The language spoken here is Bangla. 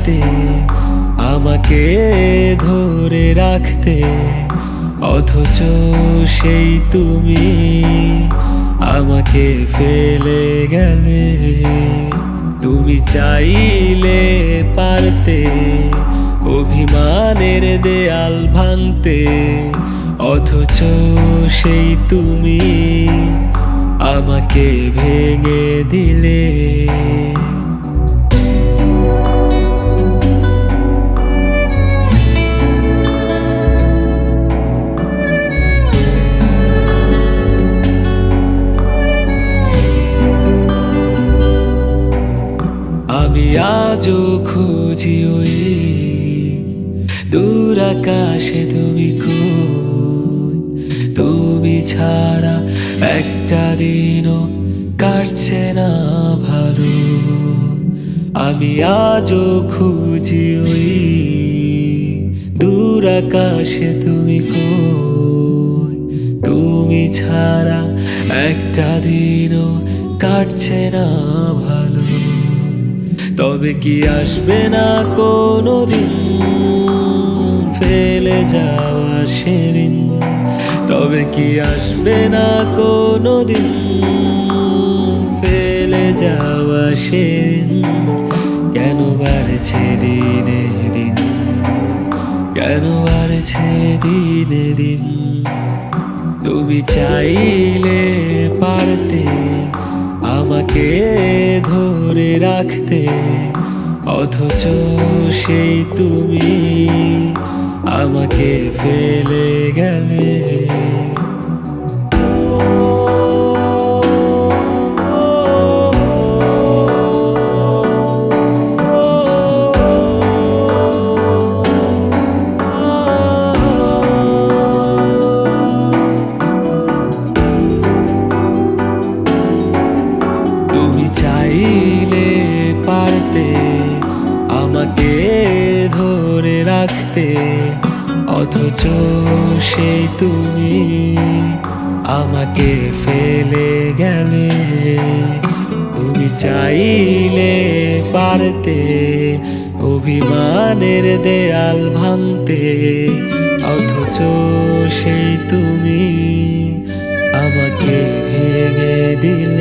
পারতে আমাকে ধরে রাখতে, অথচ সেই তুমি আমাকে ফেলে গেলে। তুমি চাইলে পারতে অভিমানের দেয়াল ভাঙতে, অথচ সেই তুমি আমাকে ভেঙে দিলে। আমি আজও খুঁজি ওই দূর আকাশে তুমি কই, তুমি ছাড়া একটা দিনও কাটছে না ভালো। আমি আজও খুঁজি ওই দূর আকাশে তুমি কই, তুমি ছাড়া একটা দিনও কাটছে না ভালো। তবে কি আসবে না কোনো দিন ফেলে যাওয়া সেদিন? তবে কি আসবে না কোনো দিন ফেলে যাওয়া সেদিন? কেন বাড়ছে দিনে দিন, কেন বাড়ছে দিনে দিন? তুমি চাইলে পারতে আমাকে ধরে রাখতে, অথচ সেই তুমি আমাকে ফেলে গেলে। তুমি চাইলে পারতে আমাকে ধরে রাখতে, অথচ সেই তুমি আমাকে ফেলে গেলে। তুমি চাইলে পারতে অভিমানের দেয়াল ভাঙতে, অথচ সেই তুমি আমাকে ভেঙে দিলে।